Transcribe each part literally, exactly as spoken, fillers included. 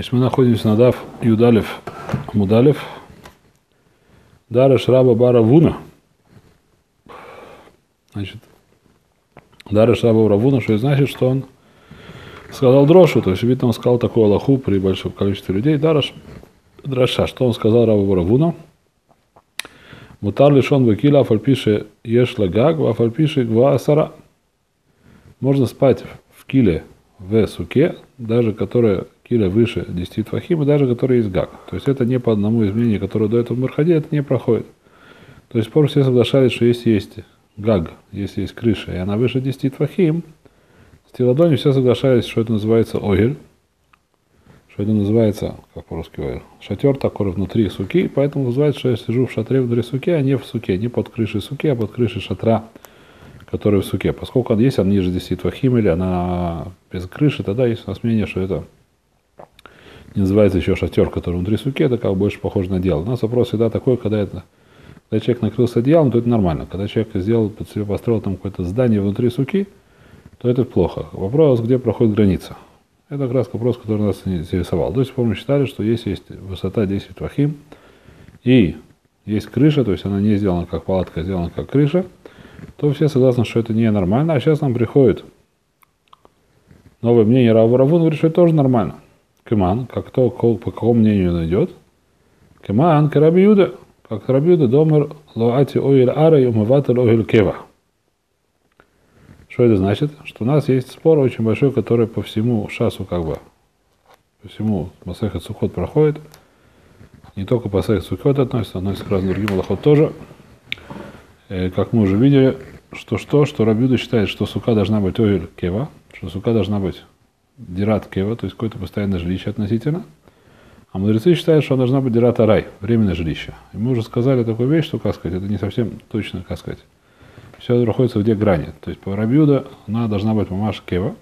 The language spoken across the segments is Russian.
Значит, мы находимся на Дав Юдалев Мудалев. Дараш Раба Бара Вуна. Значит, Дараш Раба Бара Вуна, что это значит, что он сказал дрошу, то есть, видно, он сказал такую алаху при большом количестве людей. Дараш Драша, что он сказал Раба Бара Вуна? Мутар лишон векиля афальпиши ешла гаг, афальпиши гва асара. Можно спать в киле в суке, даже которая киля выше десяти твахим, и даже которая есть гаг. То есть это не по одному из мнений, которое до этого в Мархаде, это не проходит. То есть спор все соглашались, что если есть гаг, если есть крыша, и она выше десяти твахим, с Тиладони все соглашались, что это называется огель, что это называется, как по-русски говорю, шатер такой внутри суки, поэтому называется, что я сижу в шатре внутри суки, а не в суке, не под крышей суки, а под крышей шатра, который в суке. Поскольку он есть, он ниже десяти твахим, или она без крыши, тогда есть у нас мнение, что это не называется еще шатер, который внутри суки, это как бы больше похоже на одеяло. У нас вопрос всегда такой, когда это, когда человек накрылся одеялом, то это нормально. Когда человек сделал под себя, построил там какое-то здание внутри суки, то это плохо. Вопрос, где проходит граница. Это как раз вопрос, который нас интересовал. До сих пор мы считали, что если есть высота десять твахим и есть крыша, то есть она не сделана как палатка, а сделана как крыша, то все согласны, что это не нормально. А сейчас нам приходит новое мнение Рава Бара Вуна, говорит, что это тоже нормально. Кеман, как кто, по какому мнению он идет? Кеман, к Раби Юда, как Раби Юда, домер лоати оиль ара и умыватель оиль кева. Что это значит? Что у нас есть спор очень большой, который по всему шасу, как бы, по всему Масехет Сукот проходит. Не только по Масехет Сукот относится, относится к разным другим алахот тоже. И, как мы уже видели, что что, что Раби Юда считает, что сука должна быть оиль кева, что сука должна быть дират кева, то есть какое-то постоянное жилище относительно. А мудрецы считают, что она должна быть дират арай, временное жилище. И мы уже сказали такую вещь, что, как сказать, это не совсем точно, как сказать. Все находится в две грани. То есть по Раби Юда она должна быть мамаш кева.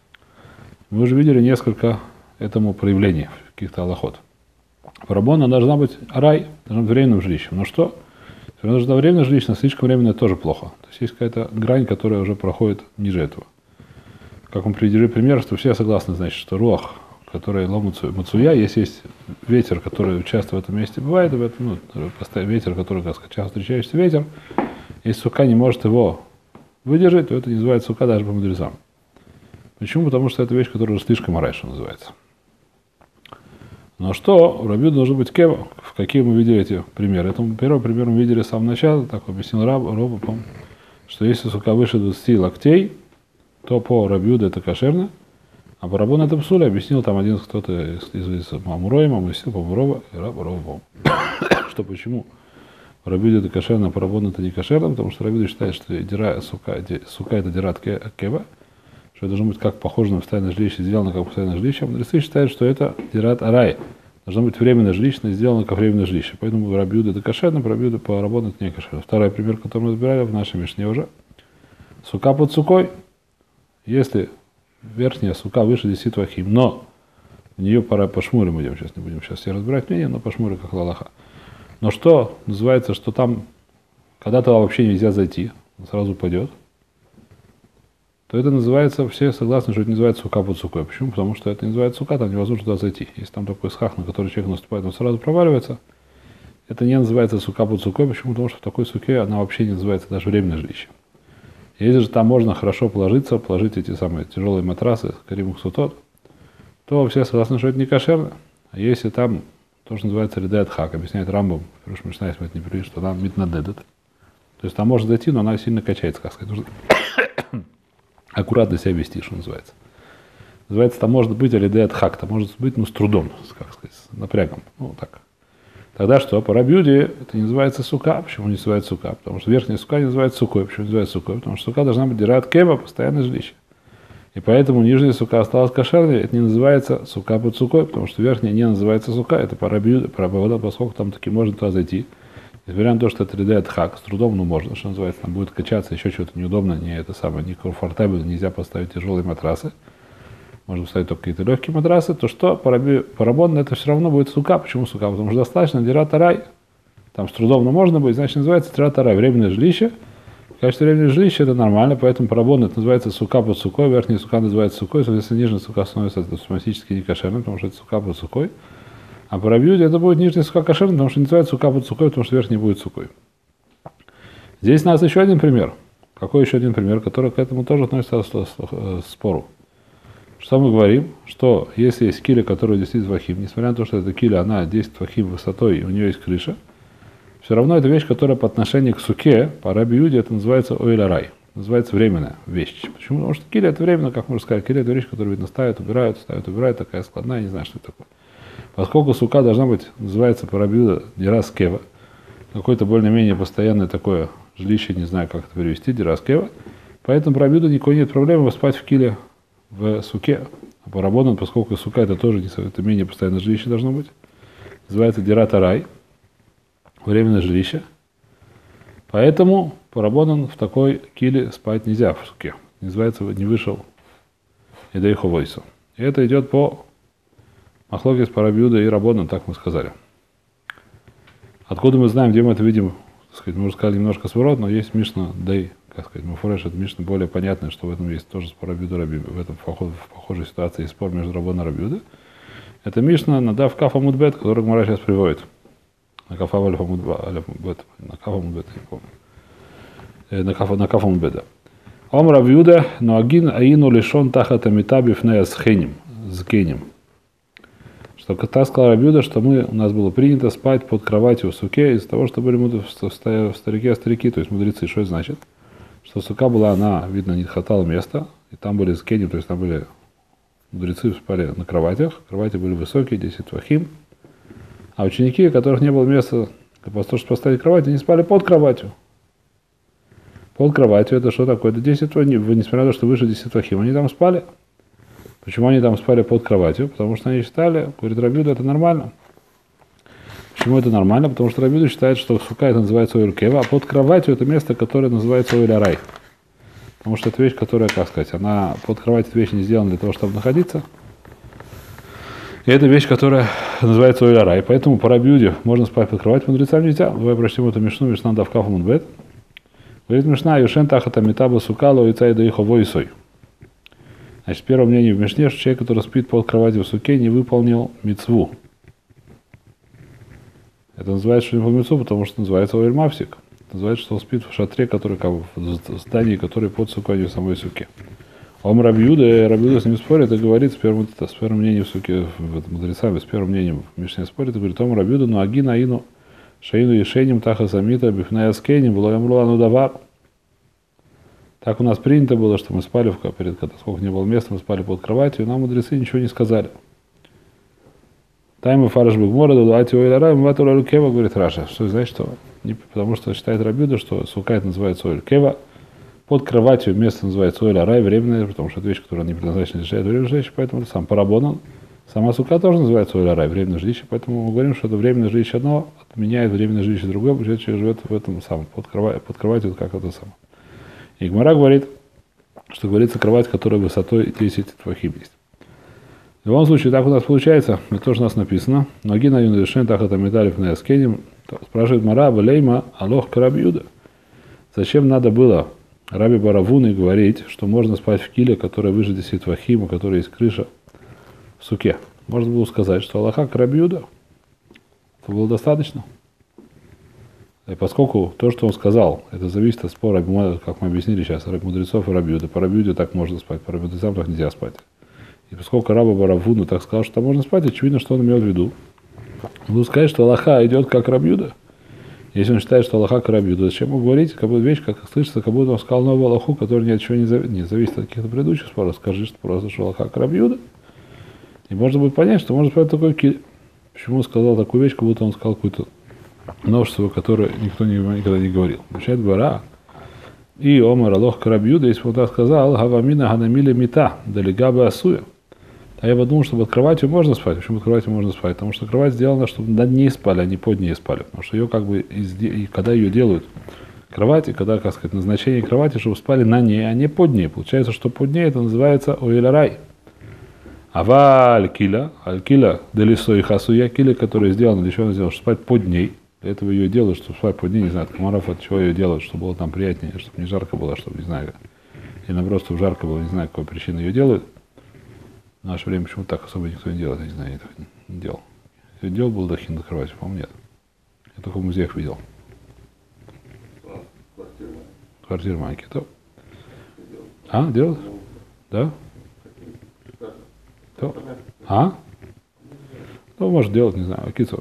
Мы уже видели несколько этому проявлений в каких-то алахот. По Рабону она должна быть арай, должна быть временным жилищем. Но что? Если она должна быть временным жилищем, слишком временное тоже плохо. То есть есть какая-то грань, которая уже проходит ниже этого. Как мы привели пример, что все согласны, значит, что руах, который ломается мацуя, если есть ветер, который часто в этом месте бывает, в этом, ну, ветер, который, как сказать, часто встречающийся ветер, если сука не может его выдержать, то это не называется сука даже по мудрецам. Почему? Потому что это вещь, которая уже слишком арай, что называется. Но что? У Раби Юда должен быть кева. В какие мы видели эти примеры? Это первый пример мы видели с самого начала, так объяснил Раб, Роба, помню, что если сука выше двадцати локтей, то по Раби Юда это кошерно, а по Рабону это псуля. Объяснил там один кто-то из, из, из Мамуроима, объяснил по Мурова и Раб Рова, что почему Раби Юда это кошерно, а по Рабону это не кошерно, потому что Раби Юда считает, что дира, сука, ди, сука это дират кева, что это должно быть как похоже на постоянное жилище, сделано как постоянное жилище. А мудрецы считают, что это дират арай, должно быть временное жилище, сделано как временное жилище. Поэтому Раби Юда это кошерно, по Раби Юда по Рабону это не кошерно. Второй пример, который мы разбирали в нашей мишне уже. Сука под сукой. Если верхняя сука выше десяти твахим, но в нее пора по шмуре, мы идем сейчас, не будем сейчас все разбирать мнение, но по шмуре как лалаха. Но что называется, что там когда-то вообще нельзя зайти, он сразу упадет, то это называется, все согласны, что это называется сука под сукой. Почему? Потому что это не называется сука, там невозможно туда зайти. Если там такой схах, на который человек наступает, он сразу проваливается, это не называется сука под сукой. Почему? Потому что в такой суке она вообще не называется даже временное жилище. Если же там можно хорошо положиться, положить эти самые тяжелые матрасы, каримух сутот, то все согласны, что это не кошерно. А если там то, что называется редет хак, объясняет Рамбам, в прошлом Мишне, если мы это не привели, что там митнадедет. То есть там можно зайти, но она сильно качается, как сказать. Нужно аккуратно себя вести, что называется. Называется, там может быть редет хак, там может быть, ну, с трудом, как сказать, с напрягом. Ну, так. Тогда что? По Раби Юде это не называется сука. Почему не называется сука? Потому что верхняя сука не называется сукой. Почему не называется сукой? Потому что сука должна быть дират кева, постоянное жилище. И поэтому нижняя сука осталась кошерной, это не называется сука под сукой, потому что верхняя не называется сука. Это по Раби Юде, по Раби, поскольку там таки можно туда зайти. Несмотря на то, что это редет хак, с трудом, ну можно, что называется, там будет качаться, еще что-то неудобно, не это самое, не комфортабельно, нельзя поставить тяжелые матрасы. Можно поставить только какие-то легкие матрасы, то что по, раби, по Рабону это все равно будет сука. Почему сука? Потому что достаточно дират арай. Там с трудом, но можно будет, значит, называется дират арай, временное жилище. В качестве временного жилища это нормально, поэтому парабон это называется сука под сукой, верхняя сука называется сукой, соответственно, нижняя сука становится автоматически некошерной, потому что это сука под сукой. А по рабиуде это будет нижняя сука кошерной, потому что называется сука под сукой, потому что верхняя будет сукой. Здесь у нас еще один пример. Какой еще один пример, который к этому тоже относится к спору. Что мы говорим? Что если есть киля, которая десять твахим, несмотря на то, что эта киля, она десять твахим высотой, и у нее есть крыша, все равно это вещь, которая по отношению к суке, по раби Юде, это называется ойля-рай. Называется временная вещь. Почему? Потому что киля это временно, как можно сказать. Киля это вещь, которую, видно, ставят, убирают, ставят, убирают, такая складная, не знаю, что это такое. Поскольку сука должна быть, называется по раби Юде, дирас кева, какое-то более-менее постоянное такое жилище, не знаю, как это перевести, дирас кева, поэтому по раби Юде никакой нет проблемы спать в киле в суке. А по рабону, поскольку сука это тоже не, это менее постоянное жилище должно быть, называется дирата рай, временное жилище. Поэтому по рабону в такой киле спать нельзя в суке. Называется, не вышел идейху войсу. И это идет по махлокис по раби Юде и рабону, так мы сказали. Откуда мы знаем, где мы это видим? Так сказать, мы уже сказали немножко сворот, но есть Мишна Дей, как сказать, Муфуреш, это Мишна более понятно, что в этом есть тоже спор раби Юде, раби, в этом в похожей ситуации есть спор между рабоном и раби Юде. Это Мишна Надав Кафа Мудбет, который Гмара сейчас приводит. На Кафа Альфа Мудбет, на Кафа Мудбет, я помню. На Кафа, на Кафа Мудбета. Ом раби Юде, но агин аину лишон тахата митабив нея с хенем, с генем. Что так сказал раби Юде, что мы, у нас было принято спать под кроватью в суке из-за того, что были мы в старике, старики, то есть мудрецы. Что это значит? Что сука была, она, видно, не хватало места, и там были с генем, то есть там были мудрецы спали на кроватях, кровати были высокие, десять твахим. А ученики, у которых не было места для того, чтобы поставить кровать, они спали под кроватью. Под кроватью это что такое? Это десять твахим, несмотря на то, что выше десять твахим, они там спали. Почему они там спали под кроватью? Потому что они считали, говорит раби Юде, это нормально. Почему это нормально? Потому что раби Юде считает, что сука это называется ойля-кева, а под кроватью это место, которое называется ойля-рай. Потому что это вещь, которая, как сказать, она под кроватью эта вещь не сделана для того, чтобы находиться. И это вещь, которая называется ойля-рай. Поэтому по раби Юде можно спать под кроватью, мудрецам нельзя. Давай прочтем эту мишну, мишна дав кафа мудбет. Говорит мишна, юшен тахата митаба сукала уицай доихо войсой. Значит, первое мнение в Мишне, что человек, который спит под кроватью в суке, не выполнил мицву. Это называется, что не выполнил мицву, потому что называется ойр-мавсик. Это называется, что он спит в шатре, который как бы, в здании, который под сукой, а не в самой суке. Ом раби Юде, раби Юде с ним спорит и говорит, с первым, с первым мнением в суке, в мудрецами, с первым мнением в Мишне спорит и говорит, ом раби Юде, ну агина аину, шаину ешеним, таха самита, бифная скеним, было ямруану давар. Так у нас принято было, что мы спали, в, перед, сколько не было места, мы спали под кроватью, и нам мудрецы ничего не сказали. Тайм и фараш бигмора, дадуати ойля-рай, мватура люкева, говорит Раша. Что значит, что? Не, потому что считает раби Юде, что сука это называется ойля-кева, под кроватью место называется ойля-рай, временное, потому что это вещь, которая не предназначена для временного жилища, поэтому сам парабонан. Сама сука тоже называется ойля-рай, временное жилище, поэтому мы говорим, что это временное жилище одно отменяет временное жилище другое, потому что человек живет в этом самом, под, кровать, под кроватью, как это самое. И Гмара говорит, что говорится кровать, которая высотой десять твахим есть. В любом случае, так у нас получается, это тоже у нас написано. Ноги на юну решен, так это металлив на яскенем. Спрашивает Гмара, валейма, алох к раби Юде. Зачем надо было раби Баравуны говорить, что можно спать в киле, которая выше десять твахим, у которой есть крыша, в суке? Можно было сказать, что алоха к раби Юде. Это было достаточно. И поскольку то, что он сказал, это зависит от спора, как мы объяснили сейчас, мудрецов и раби Юде. По раби Юде так можно спать, по мудрецам так нельзя спать. И поскольку раба Баравуну так сказал, что там можно спать, очевидно, что он имел в виду. Он будет сказать, что алоха идет как раби Юде. Если он считает, что алоха как раби Юде, зачем ему говорить, как будто вещь, как слышится, как будто он сказал новую алоху, которая ни от чего не, зави- не зависит от каких-то предыдущих споров. Скажи, что просто что алоха как раби Юде. И можно будет понять, что можно спать такой киль. Почему он сказал такую вещь, как будто он сказал какую-то множество, которое никто никогда не говорил. Начинает Гмара. И омар алох к раби Юде, если бы он так сказал, гавамина ганамиле мита, далегаба асуя. А я подумал, что под кроватью можно спать. Почему под кроватью можно спать? Потому что кровать сделана, чтобы над ней спали, а не под ней спали. Потому что ее как бы, и когда ее делают кровать, и когда, как сказать, назначение кровати, чтобы спали на ней, а не под ней. Получается, что под ней это называется ойля-рай. Ава аль-киля, аль-киля делисо и хасуя, киля, которая сделана, для чего она сделана, чтобы спать под ней. Для этого ее делают, чтобы спать под ней, не знаю, от комаров, от чего ее делают, чтобы было там приятнее, чтобы не жарко было, чтобы, не знаю, или наоборот, чтобы жарко было, не знаю, какой причины ее делают. В наше время почему-то так особо никто не делает, я не знаю, я этого не делал. Я делал балдахин на кровати, по-моему, нет. Я только в музеях видел. Квартиры маленькие, то. А, делают? Да? То. А? Ну, может делать, не знаю, кицу.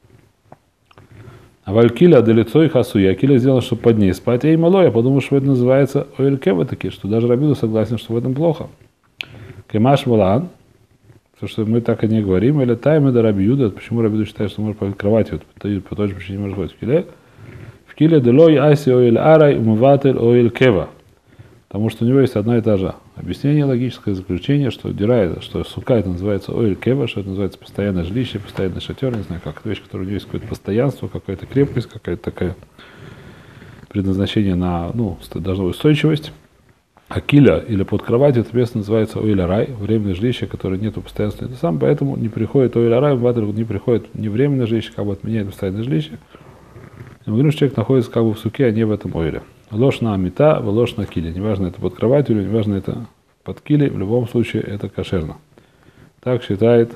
А валькиля да лицо и хасу. Я киля сделал, чтобы под ней спать. Я и мало, я подумал, что это называется оэлькева такие, что даже Рабину согласен, что в этом плохо. Кемаш валан, то, что мы так и не говорим, или тайм да Рабиуда, почему Рабиуда считает, что может по кровати, вот, по той же причине не может ходить в киле. В киле делой аси оэль арай умыватель оэлькева. Потому что у него есть одно и то же объяснение, логическое заключение, что дирай, что сука это называется оэль кева, что это называется постоянное жилище, постоянный шатер, не знаю как, это вещь, которая у нее есть какое-то постоянство, какая-то крепкость, какая-то такая предназначение на, ну, должна быть устойчивость. А киля или под кроватью, это место называется оэль рай, временное жилище, которое нету постоянства. Это сам, поэтому не приходит оэль рай, в не приходит не временное жилище, как бы отменяет постоянное жилище. И мы говорим, что человек находится как бы в суке, а не в этом оэле. Ложь на амита, ложь на киле. Неважно, это под кроватью или неважно, это под киле, в любом случае это кошерно. Так считает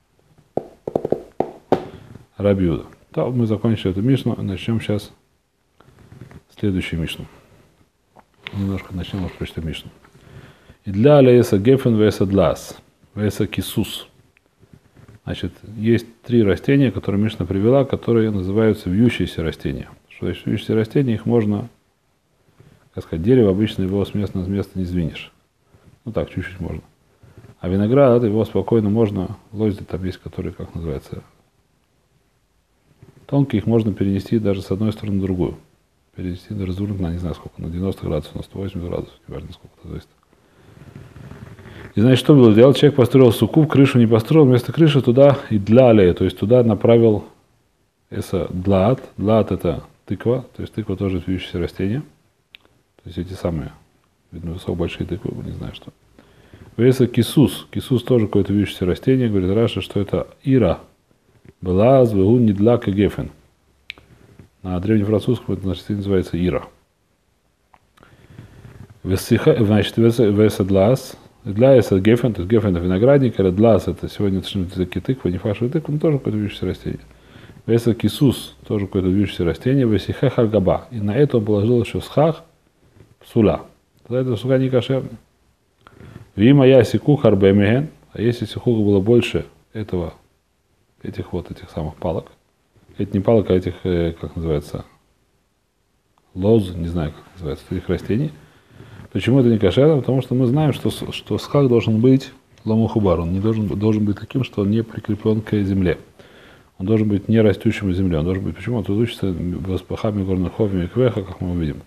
Раби Юда. То мы закончили эту мишну, начнем сейчас следующую мишну. Немножко начнем, может, прочитать мишну. И для леса гефен веса длас, веса кисус. Значит, есть три растения, которые Мишна привела, которые называются вьющиеся растения. Что значит вьющиеся растения? Их можно, как сказать, дерево обычно его с места на место не сдвинешь. Ну так, чуть-чуть можно. А виноград, его спокойно можно, лозить там есть, которые, как называется, тонкие, их можно перенести даже с одной стороны на другую. Перенести, развернуть на, не знаю сколько, на девяносто градусов, на сто восемьдесят градусов, неважно сколько это зависит. И значит, что было делать? Человек построил суку, крышу не построил, вместо крыши туда и для аллея, то есть туда направил эса длаат. Длаат это тыква, то есть тыква тоже вьющееся растение. То есть эти самые, видно, высоко большие тыквы, не знаю что. Веса кисус. Кисус тоже какое-то вьющееся растение. Говорит Раша, что это ира. Была звегун недлак и гефен. На древнефранцузском это растение называется ира. Значит, веса длас. Длас это гефен, то есть гефен это виноградник, а длас это сегодня языки тыква, не фаршевая тыква, но тоже какое-то вьющееся растение. Веса кисус тоже какое-то вьющееся растение. Весиха харгаба. И на это он положил еще схах сула. Тогда это сука не кошерная. Вима я сику харбемеген, а если сихуга было больше этого, этих вот этих самых палок, это не палок, а этих, как называется, лоз, не знаю, как называется, этих растений. Почему это не кошерно? Потому что мы знаем, что, что схах должен быть ламухубар, он не должен, должен быть таким, что он не прикреплен к земле. Он должен быть не растущим в земле. Он должен быть, почему? Он тут учится воспахами горноховими квеха, как мы увидим.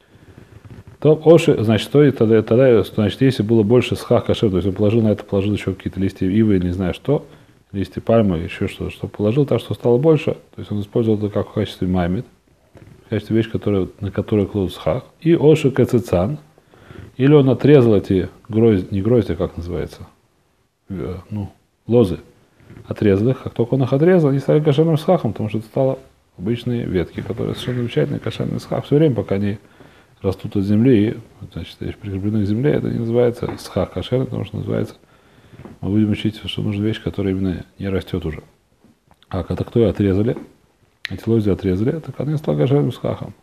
То оши, значит, то, тогда, тогда, значит, если было больше схах кошер, то есть он положил на это, положил еще какие-то листья ивы или не знаю что, листья пальмы, еще что-то, что положил так, что стало больше, то есть он использовал это как в качестве маймит, в качестве вещи, которая, на которую кладут схах. И оши кацицан, или он отрезал эти грозди, не грозди, как называется, ну, лозы, отрезал их, как только он их отрезал, они стали кошерным схахом, потому что это стало обычные ветки, которые совершенно замечательные, кошерный схах, все время, пока они растут от земли, и, значит, прикреплены к земле, это не называется схах кошерный, потому что называется, мы будем учить, что нужна вещь, которая именно не растет уже. А когда кто ее отрезали, эти лозы отрезали, так они стали кошерным схахом.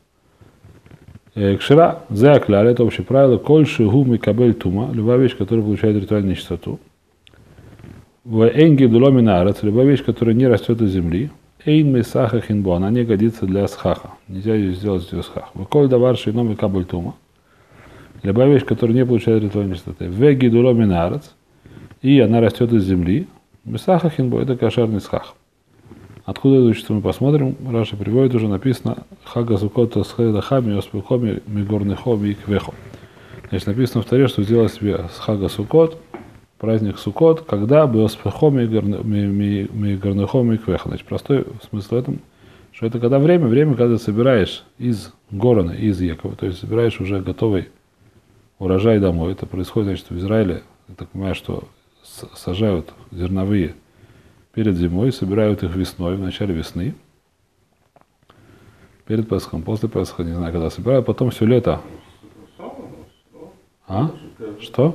Кшира, заякляли, это общее правило, кольши гум и кабель тума, любая вещь, которая получает ритуальную чистоту. В энги дуломинарец, любая вещь, которая не растет из земли, эйн месаха хинбо, она не годится для схаха. Нельзя ее сделать из схаха. Выколь давар шином и кабель тума. Любая вещь, которая не получает ритуальной чистоты. Веги дуломинарец, и она растет из земли. Месаха хинбо, это кошерный схах. Откуда это учится, мы посмотрим. Раша приводит, уже написано хага сукота схедахами, оспехоми, мигорнехоми и квехо. Значит, написано в Торе, что сделал себе с хага сукот, праздник сукот, когда был оспехоми, мигорнехоми и квехо. Значит, простой смысл в этом, что это когда время, время, когда ты собираешь из горона, из Якова, то есть собираешь уже готовый урожай домой. Это происходит, значит, в Израиле, я так понимаю, что сажают зерновые перед зимой, собирают их весной, в начале весны. перед Песхом, после Песха, не знаю, когда собирают, потом все лето. А? Что?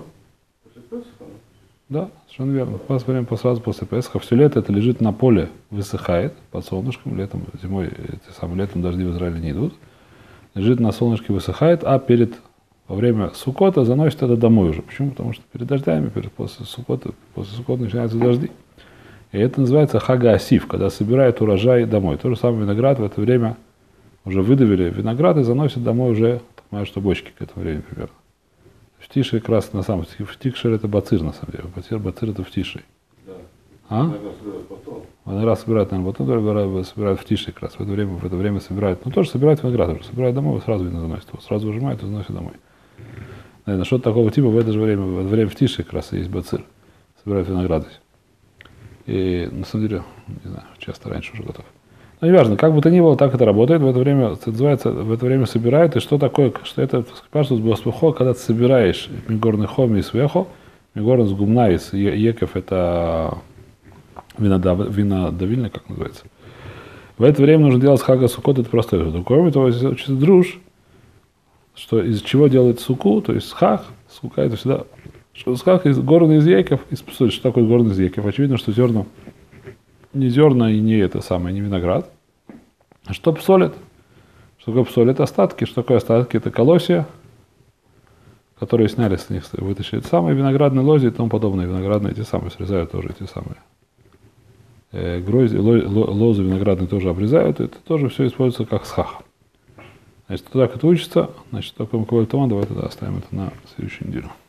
Да, совершенно верно. Время сразу после Песха. Все лето это лежит на поле, высыхает под солнышком, летом, зимой, эти самые летом дожди в Израиле не идут. Лежит на солнышке, высыхает, а перед, во время Суккота заносит это домой уже. Почему? Потому что перед дождями, перед, после Суккота, после Суккота начинаются дожди. И это называется хага асив, когда собирают урожай домой. То же самое виноград в это время уже выдавили виноград и заносят домой уже, понимаю, что бочки к этому времени примерно. В Тиши как раз на самом деле, в Тикшер это бацир на самом деле, бацир, бацир это в Тиши. Да. А? Виноград собирают потом. Виноград собирают, наверное, потом собирают, собирают в Тиши как раз, в это время, в это время собирают, ну тоже собирают виноград, уже собирают домой, сразу вино заносят, его сразу выжимают и заносят домой. Наверное, что-то такого типа в это же время, в это время в Тиши как раз есть бацир, собирают виноград здесь. И на самом деле, не знаю, часто раньше уже готов. Но неважно, как бы то ни было, так это работает. В это время, это называется, в это время собирают. И что такое, что это, спрашивают, было спухо, когда ты собираешь мигорный хоми и свехо, мигорный с гумнаис, еков это винодавильный, как называется. В это время нужно делать хага сукот, это простое. Кроме того, учится друж, что из чего делает суку, то есть хах, сука это всегда, что хах из горный из еков, из псуль. Что такое горный из еков? Очевидно, что зерна не зерна и не это самое, не виноград. А что псолит? Что такое псолит? Остатки. Что такое остатки? Это колосья, которые сняли с них, вытащили самые виноградные лози и тому подобное. Виноградные эти самые срезают тоже эти самые. Э, грозди, лозы виноградные тоже обрезают. Это тоже все используется как схах. Значит, так это учится. Значит, такой Макабаль Туман, давай тогда оставим это на следующую неделю.